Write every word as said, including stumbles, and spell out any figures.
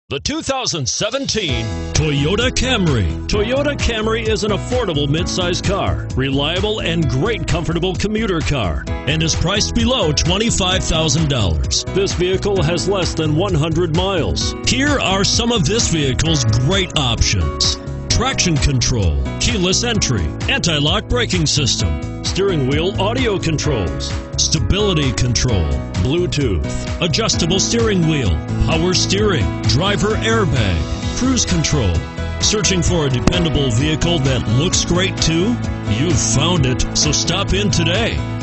The two thousand seventeen Toyota Camry. Toyota Camry is an affordable midsize car, reliable and great comfortable commuter car, and is priced below twenty-five thousand dollars. This vehicle has less than one hundred miles. Here are some of this vehicle's great options: traction control, keyless entry, anti-lock braking system, steering wheel audio controls, stability control, Bluetooth, adjustable steering wheel, power steering, driver airbag, cruise control. Searching for a dependable vehicle that looks great too? You've found it, so stop in today.